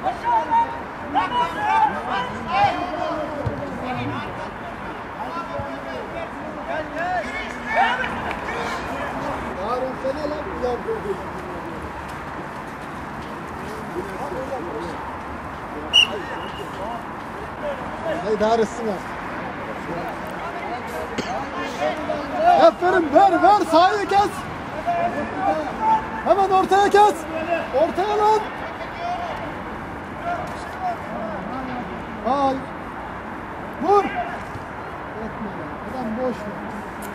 Harun sene lan güzel kurdu. Haydi Haris'in var. Aferin ver sahayı kes. Hemen ortaya kes. Ortaya lan. Ay. Vur. Etme lan. Adam boş ver.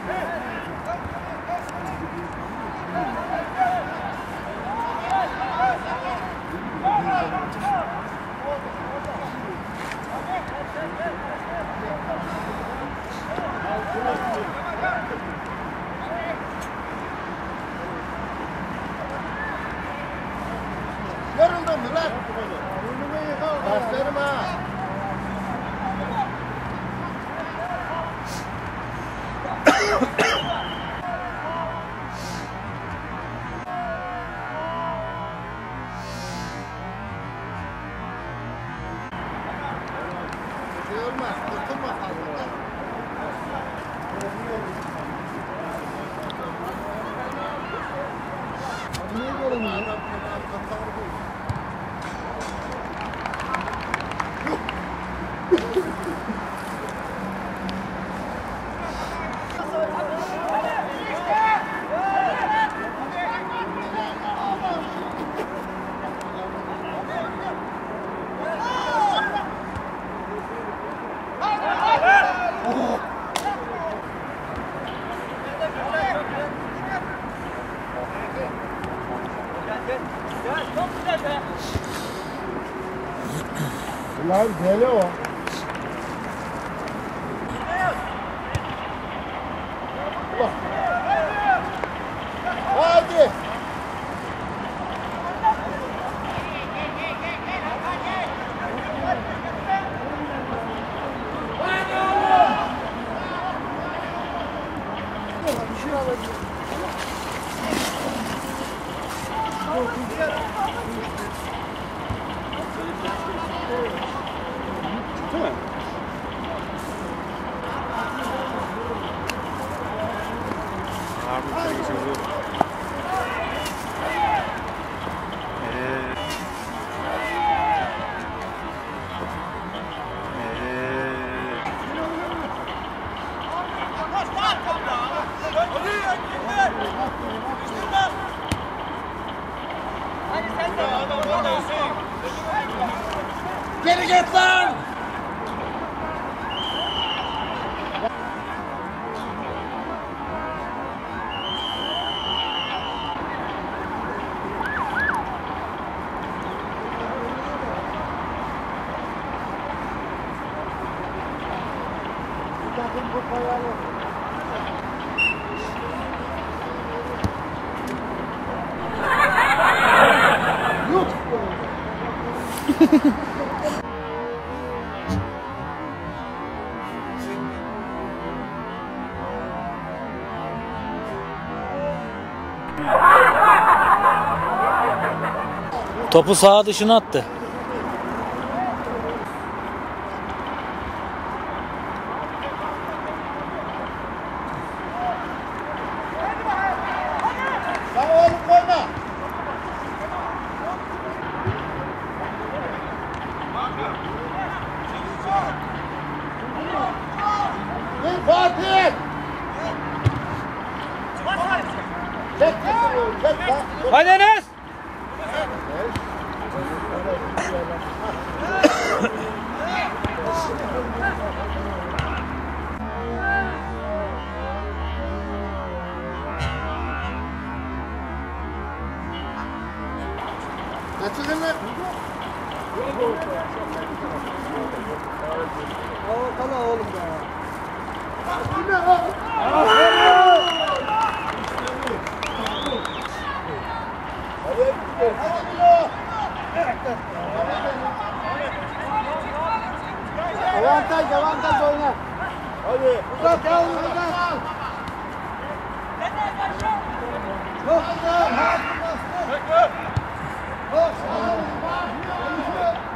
Yoruldun mu lan? Başlarım ha. Olmaz, kurtulma fazla. Niye göremiyor? Lan deli o. Hadi. Değil mi? Harbi bir şey oluyor. Geri git lan! Topu saha dışına attı. Tamam oğlum koyma. Gel Fatih. Çek çek. Hadi Enes! Açılın lan. Kala oğlum be. Avantaj oyna. Hadi. Uzat yavrum uzat. Çok güzel. Çok.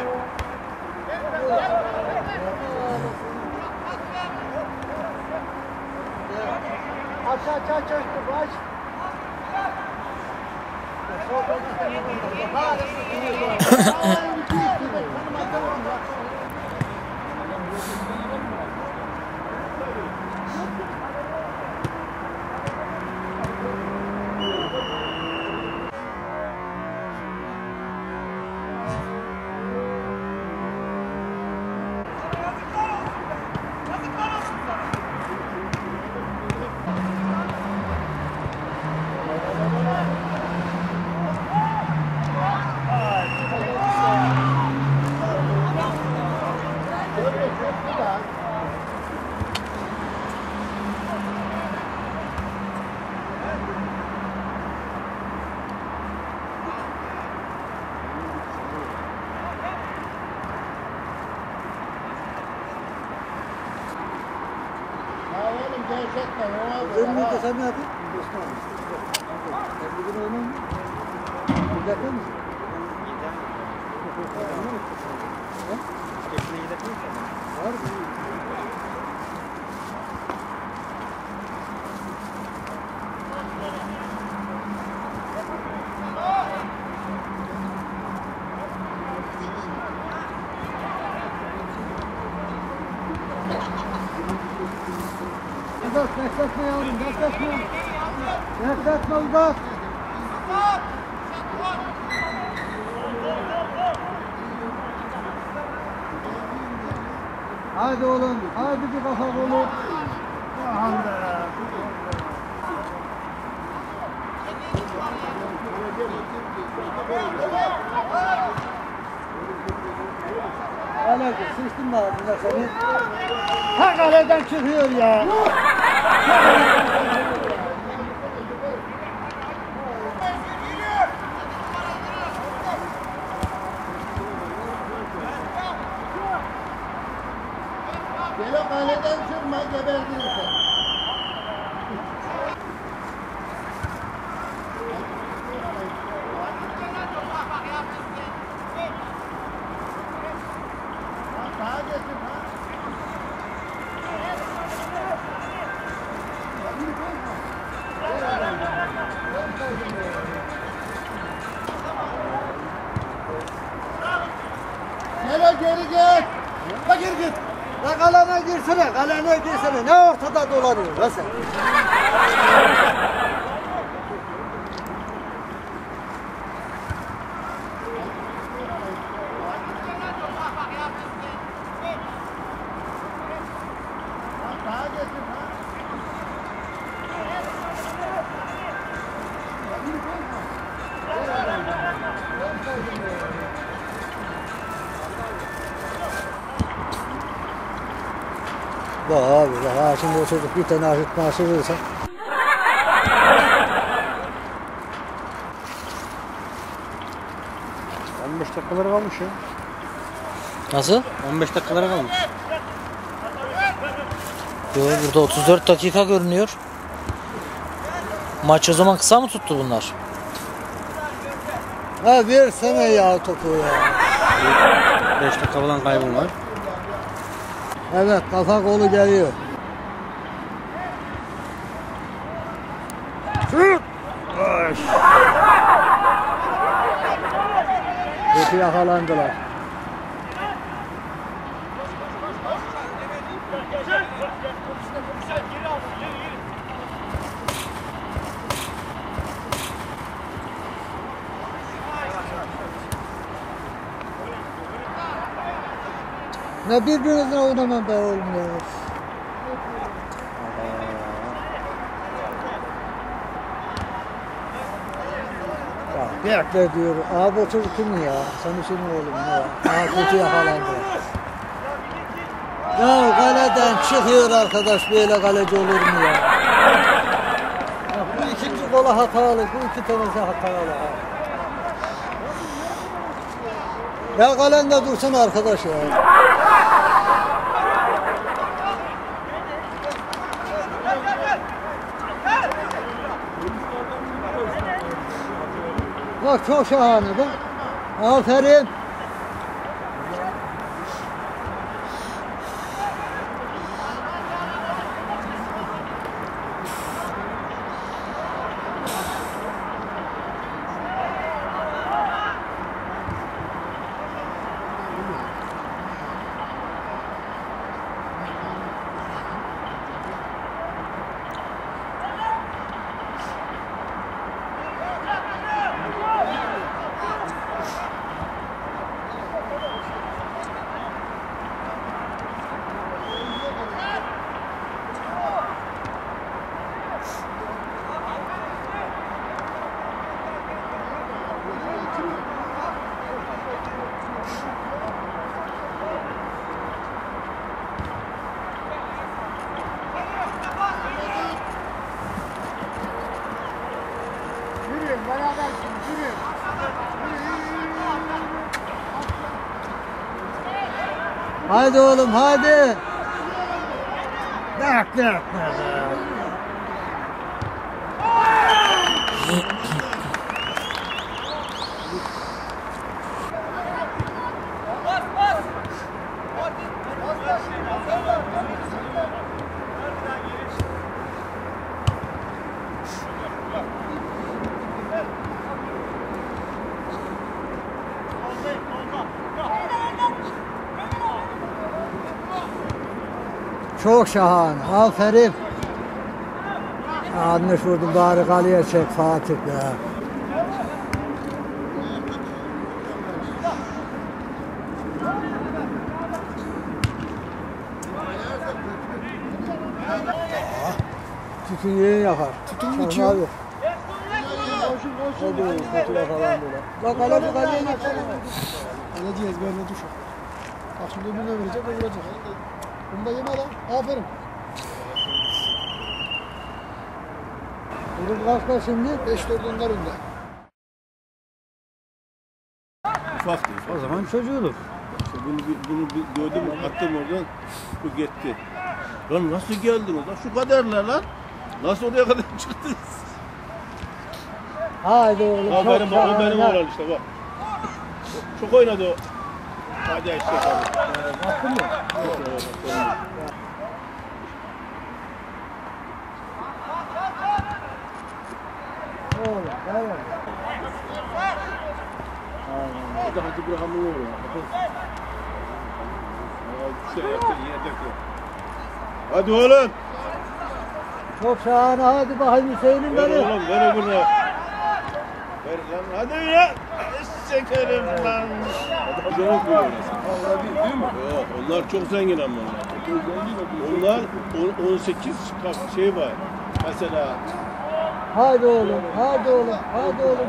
Aç. Baş. Önünü de sen ne yapayım? Bugün oynayın. Yapar mısın? Var mı? Bekletme yavrum, bekletme. Bekletme uzak. Haydi oğlum, haydi bir kafa oğlum. Aleyküm, sıçtın mı ağzına seni? Ha kaleden çıkıyor ya. Gel kaleden çıkma geberdirirsen. Sağa geçin ha. Gel geri git. La gir git. La kalene girsene, kalene girsene. Ne ortada dolanıyor la sen? Sağa geçin ha. Bak abi bak ha şimdi o çocuk bir tane hafif maaşı verirsen. dakikaları kalmış ya. Nasıl? 15 dakikaları kalmış. Yo, burada 34 dakika görünüyor. Maç o zaman kısa mı tuttu bunlar? Ha versene ya topu ya. 5 dakika falan kaybım var. Evet kafa kolu geliyor. Kötü yakalandılar. Ne birbirinizle oynamam be oğlum ya. Bekle diyor. Abi o çocuk kim ya? Sen için oğlum ya. Aha kötü yakalandı. Ya kaleden çıkıyor arkadaş, böyle kaleci olur mu ya? Ya bu ikinci kola hatalı, bu iki tanesi hatalı. Ya kalende dursun arkadaş ya. Bak çok şahane bak. Aferin. Haydi oğlum haydi. Bak. Çok şahane. Aferin. Yanlış vurdum bari kaleye çek Fatih ya. Tütün yeğen yakar. Tütün mü içiyor? Abi. Hadi fatura falan böyle. Bak kaleci kaleye geçer. Kaleci ezberine düşür. Bak şimdi öbürüne verecek, o vuracak. Bunu da yeme lan. Aferin. Durum kaçta şimdi? 5-4 onlar önde. Ufak değil. O zaman çocuğuluk. İşte bunu gördüm, attım oradan, bu gitti. Lan nasıl geldin oradan? Şu kadarlar lan. Nasıl oraya kadar çıktınız? Haydi oğlum. Ha, çok benim, o benim şahane. oğlan işte bak. Çok oynadı o. Hadi işte tabii. Baktın mı? Oğlum, evet. O da Hacı Burhan'ın oğlu. Bir şey yaptı, yerdeki. Hadi oğlum. Çok şahane. Hadi bakayım Hüseyin'im Ver benim. oğlum, ver öbürüne. Ver lan, hadi ya. Şekerim lan. Canım böyle oynasın. Değil mi? Yok, onlar çok zengin ama onlar. Onlar 18 şey var. Mesela Hadi oğlum. Hadi oğlum. Hadi oğlum.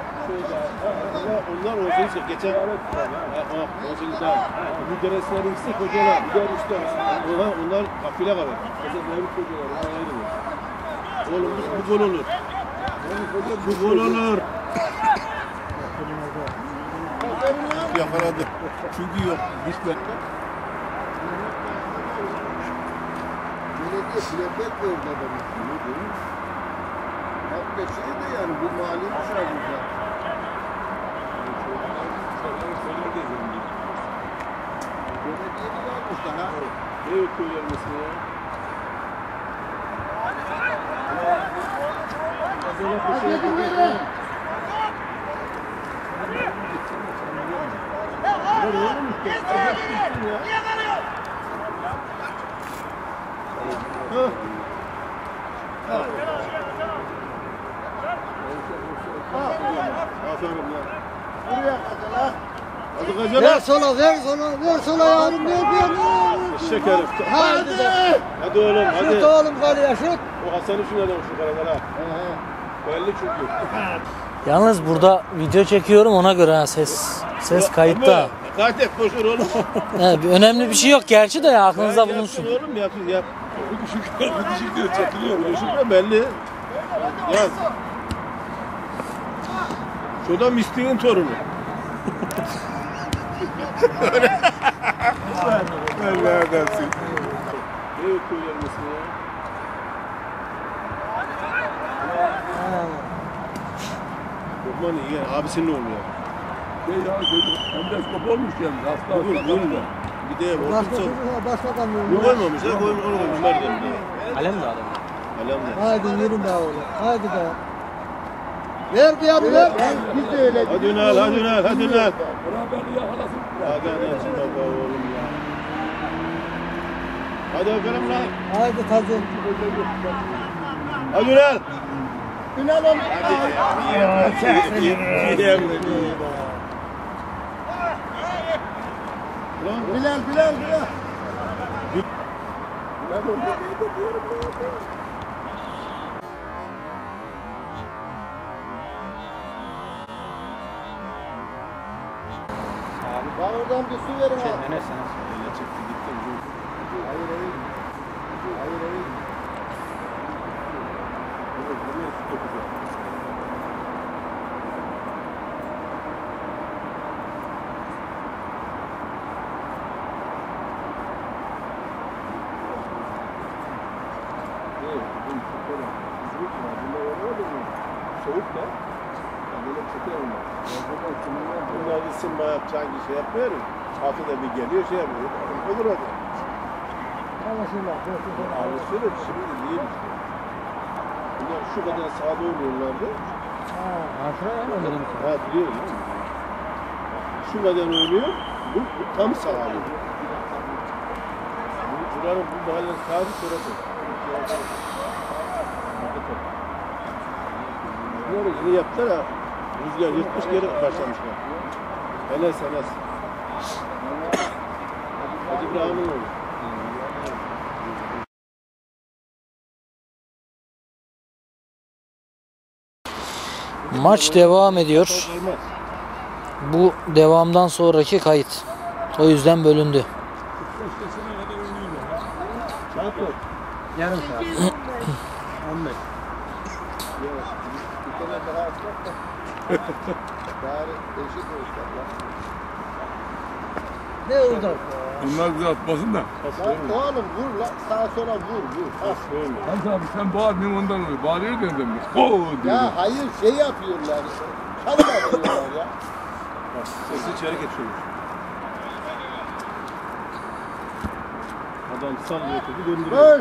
onlar 18 geçen 18 daha. Bu deresler yüksek hocalar. Bir de üstte. Onlar kafile kalır. Mesela Mevlüt hocalar. Onlar ayrılır. Oğlum bu gol olur. Bu gol olur. Yakaladı. Çünkü yok. Hiç bekle. Belediye plaket verdi adamı. Hatta şey de yani bu mali müşavir. Belediye de varmış daha. Ne yapıyorlar mesela? Aferin lan. Buraya kadar ha. Hadi Ver kaçalım. sola, ver sola, ver sola yavrum. Ne yapıyorsun? Şekerim. Hadi. Hadi oğlum hadi. Şut oğlum kaleye şut. O Hasan'ın şu adam şu karadara. Belli çünkü. Yalnız burada video çekiyorum ona göre ha, ses kayıtta. Kaç koşur oğlum. Önemli bir şey yok gerçi de ya aklınızda bulunsun. Yapsın oğlum yapsın yap. Bu düşük diyor çekiliyor. Bu düşük de belli. Yaz. Şurada Misti'nin torunu. Ben neredensin? Ne yapıyorlar mesela? Lokman iyi yani abisinin oğlu ya. Endoskop olmuş yani. Buyur da. Bir de Başka otursa çocuğa başbakan ne diyor. koymamışlar, onu koymuşlar da. Alem de adam. Alem de. Haydi yürü be oğlum. Haydi be. Ver bir yarı ver. Biz de öyle. Hadi Ünal, hadi Ünal, hadi Ünal. Hadi anacığım baba oğlum ya. Hadi bakalım lan. Haydi kazın. Hadi Ünal. Ünal onu. Bilal. Bana oradan bir su verin ha. Enes Enes. Çekti gitti. Hayır. Soğuk da. Bunlar ısınma yapacağın şey yapmıyor mu? Haftada bir geliyor şey yapıyor. Olur hadi. Anlaşılır. Şimdi değilmiş. Bunlar şu kadar sağda oynuyorlardı. Ha biliyorum. Şu kadar oynuyor. Bu tam sağlı. Buranın bu mahallenin sahibi şurası. Bunları yeni yaptılar ha. Rüzgar yırtmış geri başlamışlar. Enes. Hacı İbrahim'in oğlu. Maç devam ediyor. Bu devamdan sonraki kayıt. O yüzden bölündü. Yarım saat. 15. Bir tane daha atmak da. Bari eşit olsun lan. Ne orada? Bunlar bize atmasın da. Lan oğlum vur lan. Sağa sola vur. Hans abi sen bağırmıyorsun ondan oluyor. Bağırıyor döndüm. Oo diyor. Ya hayır şey yapıyorlar. Çalı yapıyorlar ya. Sesi içeri geçiyor. Adam sallıyor topu döndürüyor. Koş.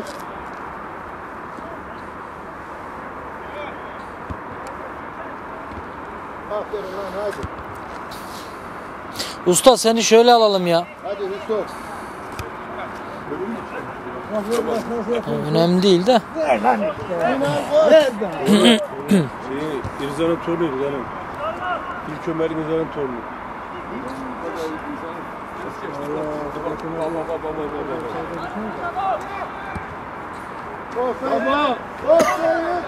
Aferin lan hadi. Usta seni şöyle alalım ya. Hadi Hüso. Önemli değil de. İrzan'ın torunu İrzan'ın. İlk Ömer'in İrzan'ın torunu. Baba. Aferin.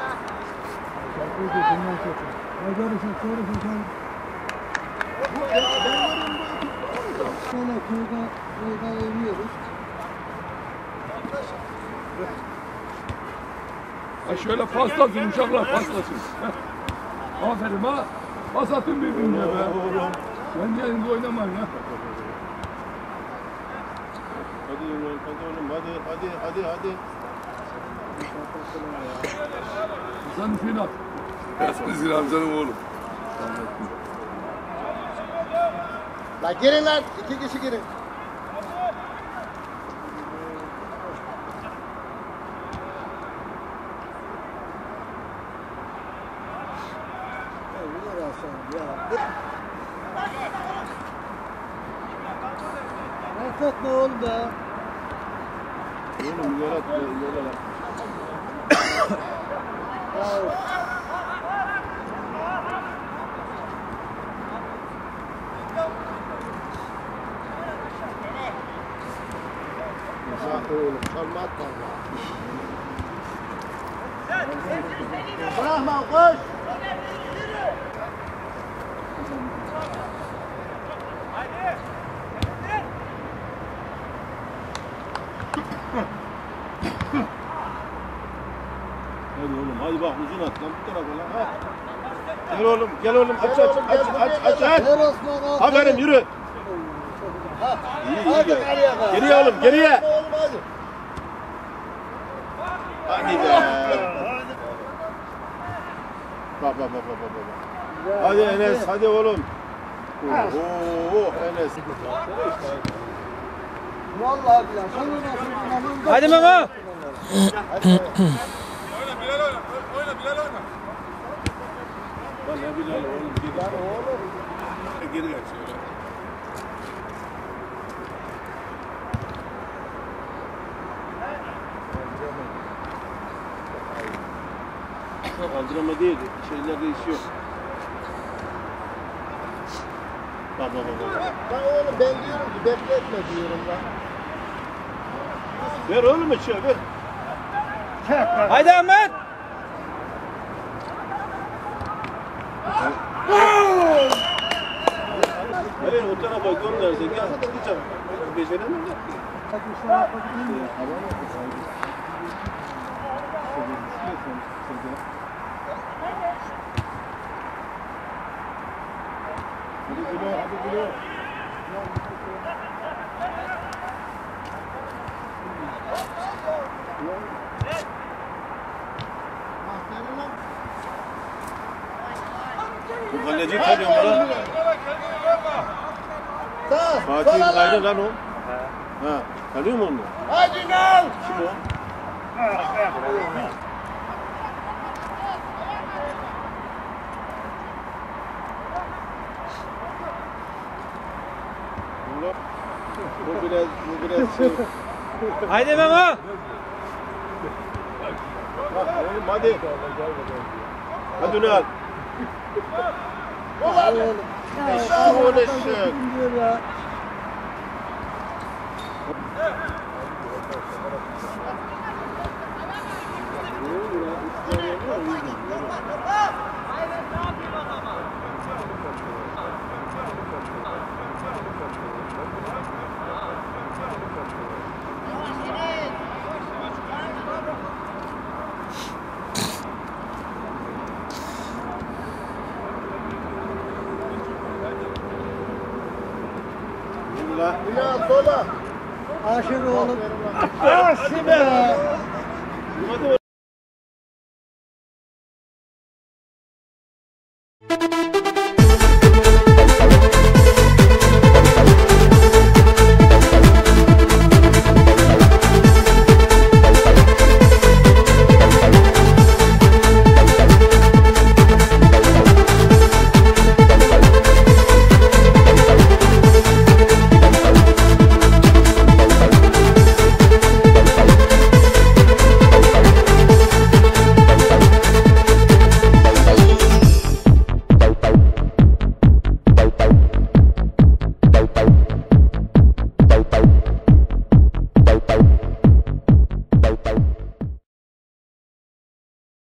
Şöyle kuyuda oynuyoruz. Ha şöyle paslasın uşaklar paslasın. Heh. Aferin ha. Pas atın birbirine be. Kendi elinize oynamayın ha. Hadi oğlum hadi. Sen Hüseyin at. Hüseyin amcanın oğlum. La girin lan. 2 kişi girin. Affet ne oldu da? Oğlum yola. Oğlum çalma atma. Bırakma koş. Hadi oğlum hadi bak uzun at lan bu tarafa lan. Gel oğlum aç. Ver Osman al. Aferin yürü. İyi gel. Geriye oğlum geriye. Oğlum hadi. Hadi be. Bak. Hadi Enes hadi oğlum. Oo Enes. Vallahi billahi. Sana nasıl Hadi Memo. Lan ne bileyim oğlum. Geri gel şöyle. Kaldırama değil, şeyler değişiyor. Bak. Lan oğlum ben diyorum ki bekletme diyorum lan. Ver oğlum içeri ver. Haydi Ahmet. Hayır o tarafa gönderse gel. Hiç beceremem de. Hadi güle. Fatih tanıyor mu lan? Fatih'in kaydı lan o. Ha, tanıyor mu onu? Hadi lan! Kim o? Bu biraz şey. Haydi Memo. Bak oğlum hadi. Hadi Ünal. Eşek oğul eşek. Diyor ya. Ünal sola. Aşırı oğlum. Hadi be. Hadi